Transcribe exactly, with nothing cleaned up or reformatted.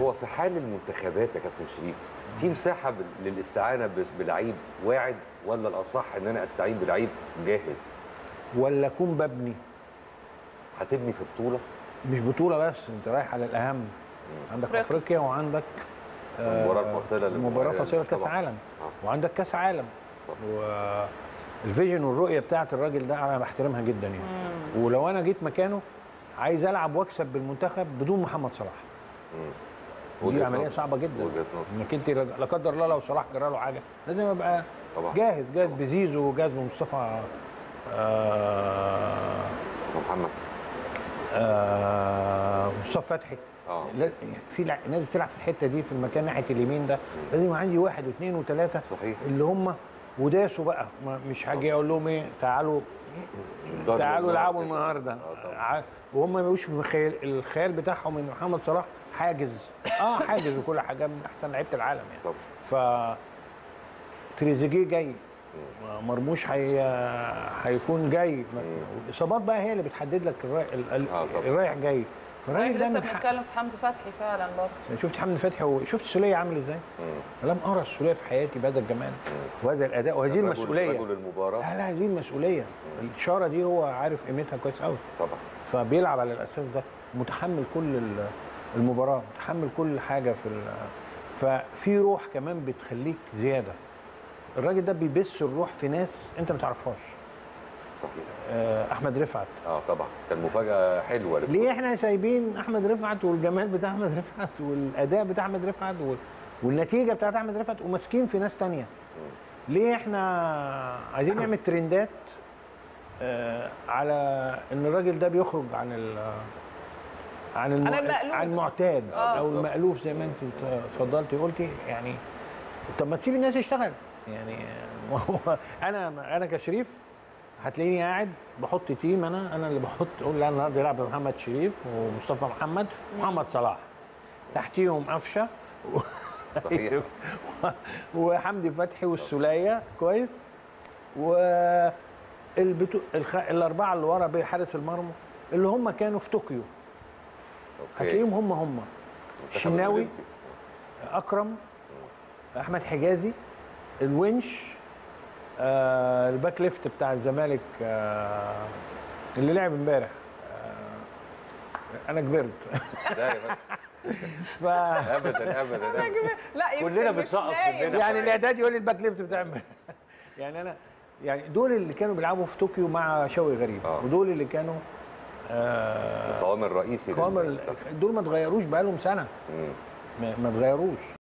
هو في حال المنتخبات يا كابتن شريف في مساحه للاستعانه بلعيب واعد، ولا الاصح ان انا استعين بلعيب جاهز؟ ولا اكون ببني؟ هتبني في بطوله؟ مش بطوله بس، انت رايح على الاهم. مم. عندك افريقيا, أفريقيا وعندك المباراه الفاصله المباراه الفاصله كاس عالم، آه. وعندك كاس عالم. والفيجن والرؤيه بتاعت الراجل ده انا بحترمها جدا يعني. مم. ولو انا جيت مكانه عايز العب واكسب بالمنتخب بدون محمد صلاح. امم دي عمليه صعبه جدا، انك انت لا قدر الله لو صلاح جرى له حاجه لازم ابقى طبعا جاهز جاهز طبعا. بزيزو وجاهز بمصطفى آه محمد آه مصطفى فتحي. اه في ناس بتلعب في الحته دي في المكان ناحيه اليمين ده، لازم يبقى عندي واحد واثنين وثلاثه صحيح اللي هم وداسوا بقى، مش هاجي اقول لهم ايه تعالوا تعالوا العبوا النهارده، وهم ما يبقوش في الخيال الخيال بتاعهم ان محمد صلاح حاجز. اه حاجز وكل حاجه من احسن لعيبه العالم يعني. طب. ف تريزيجيه جاي، مرموش هي هيكون جاي، الاصابات بقى هي اللي بتحدد لك الرايح, الرايح جاي. الراجل لسه بنتكلم في حمدي فتحي فعلا برضه. شفت حمدي فتحي وشفت سوليه عامل ازاي؟ لم ارى السوليه في حياتي بهذا الجمال وهذا الاداء وهذه المسؤوليه. رجل المباراه. لا لا هذه المسؤوليه، الاشاره دي هو عارف قيمتها كويس قوي طبعا. فبيلعب على الاساس ده، متحمل كل المباراه، متحمل كل حاجه في ففي روح كمان بتخليك زياده. الراجل ده بيبث الروح في ناس انت ما تعرفهاش. صحيح. احمد رفعت اه طبعا كان مفاجاه حلوه. ليه احنا سايبين احمد رفعت والجمال بتاع احمد رفعت والاداء بتاع احمد رفعت والنتيجه بتاعت احمد رفعت وماسكين في ناس ثانيه؟ ليه احنا عايزين نعمل ترندات آه على ان الراجل ده بيخرج عن ال عن الم... عن المعتاد آه. او المألوف زي ما انت اتفضلتي قلتي يعني. طب ما تسيب الناس يشتغل يعني. انا انا كشريف هتلاقيني قاعد بحط تيم، انا انا اللي بحط اقول لا النهارده يلعب محمد شريف ومصطفى محمد ومحمد صلاح، تحتيهم قفشه و... صحيح وحمدي فتحي والسوليه كويس، و البتو... الخ... الاربعه اللي ورا بحارس المرمى اللي هم كانوا في طوكيو. هتلاقيهم هم هم الشناوي، اكرم، احمد حجازي، الونش، آه الباك ليفت بتاع الزمالك آه اللي لعب امبارح. آه انا كبرت. لا يا ف... ابدا ابدا انا كبرت. لا كلنا بنسقط مننا يعني الاعداد يقول لي الباك ليفت بتاع امبارح. يعني انا يعني دول اللي كانوا بيلعبوا في طوكيو مع شوقي غريب آه. ودول اللي كانوا آه القوام الرئيسي دول ما اتغيروش بقالهم سنه. مم. ما اتغيروش.